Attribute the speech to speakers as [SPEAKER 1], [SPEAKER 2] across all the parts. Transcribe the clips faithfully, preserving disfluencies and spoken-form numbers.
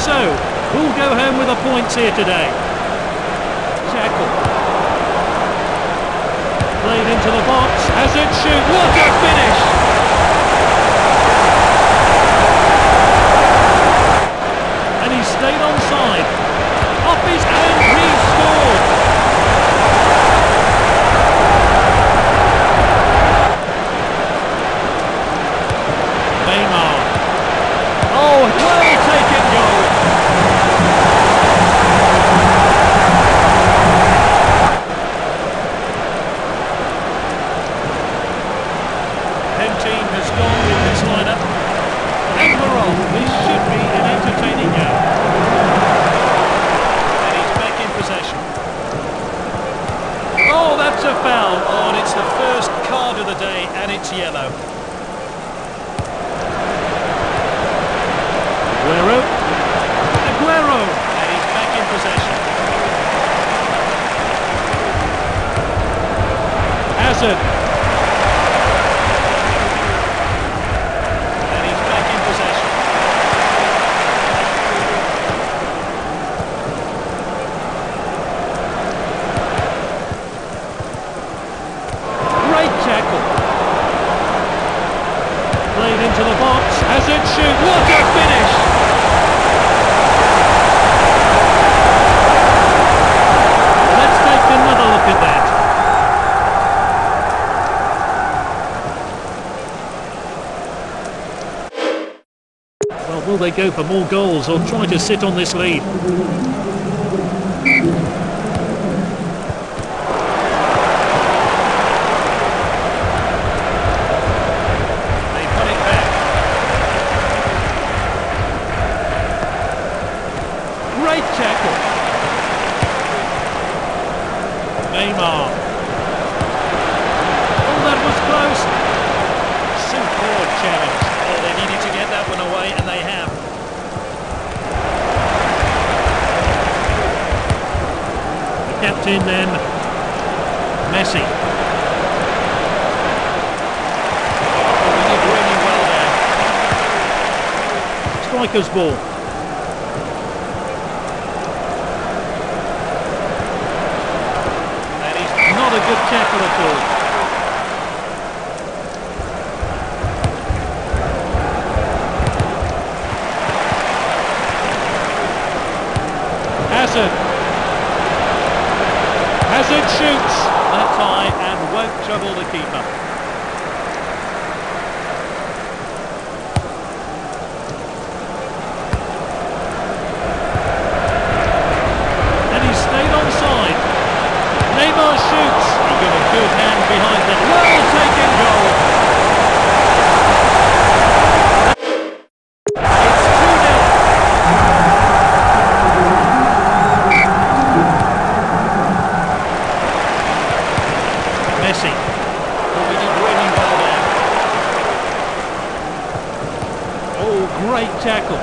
[SPEAKER 1] So, who'll go home with the points here today? Tackle. Played into the box. Hazard shoot. What a finish! And he stayed onside. Off his hand, he scored! Neymar. Oh, well taken goal! Home team has gone with this lineup. And Morol, this should be an entertaining game. And he's back in possession. Oh, that's a foul. Oh, and it's the first card of the day, and it's yellow. Aguero. Aguero. And he's back in possession. Hazard. And he's back in possession. Great tackle. Played into the box. Hazard shoot. What a finish! Let's take another look at that. Well, will they go for more goals or try to sit on this lead? They put it back. Great tackle. Neymar. Oh, that was close. Superb challenge. Oh, they needed to get that one away, and they have. The captain then, Messi. Oh, he did really well there. Striker's ball. Not a good tackle at all. Hazard. Hazard shoots. That's high and won't trouble the keeper. And he stayed onside. Neymar shoots. He got a good hand behind the well taken goal. It's two nil. Messi. Oh, he did really well there. Oh, great tackle.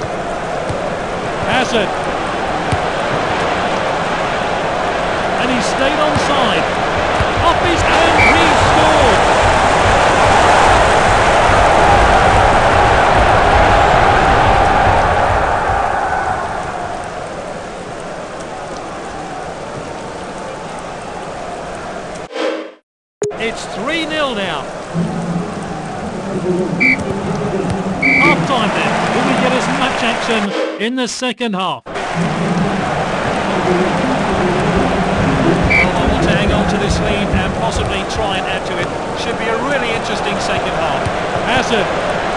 [SPEAKER 1] Hazard. And he stayed onside. Off his hand, he scored! It's three nil now. Half time then. Will we get as much action in the second half? To hang on to this lead and possibly try and add to it. Should be a really interesting second half. Hazard.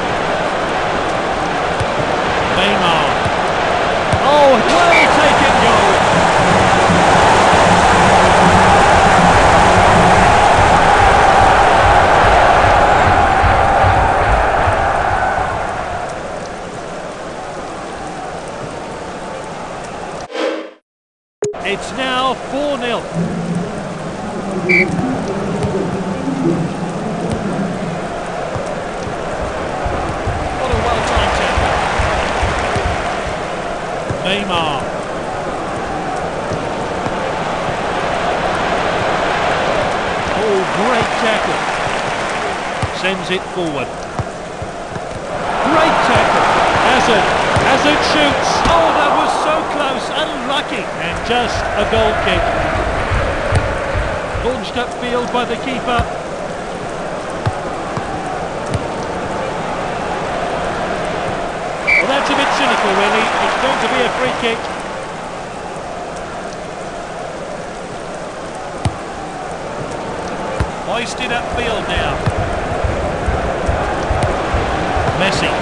[SPEAKER 1] Neymar. Oh, well taken goal. It's now four nil. What a well-timed tackle. Neymar. Oh, great tackle. Sends it forward. Great tackle. Hazard. Hazard shoots. Oh! so close, unlucky. And just a goal kick. Launched upfield by the keeper. Well, that's a bit cynical, really. It's going to be a free kick. Hoisted upfield now. Messi.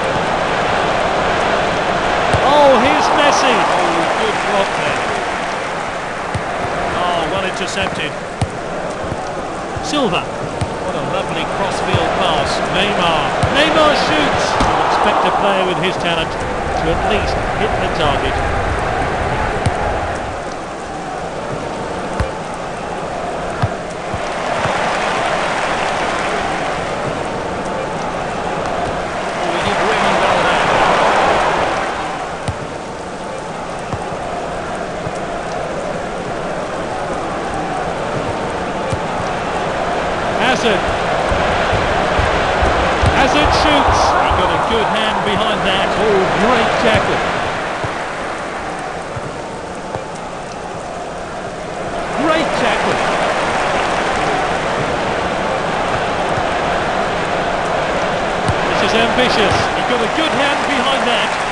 [SPEAKER 1] Oh, here's Messi. Oh, good block there. Oh, well intercepted. Silva. What a lovely crossfield pass. Neymar. Neymar shoots. You'll expect a player with his talent to at least hit the target. Hazard. Hazard shoots. He got a good hand behind that. Oh, great tackle. Great tackle. This is ambitious. He got a good hand behind that.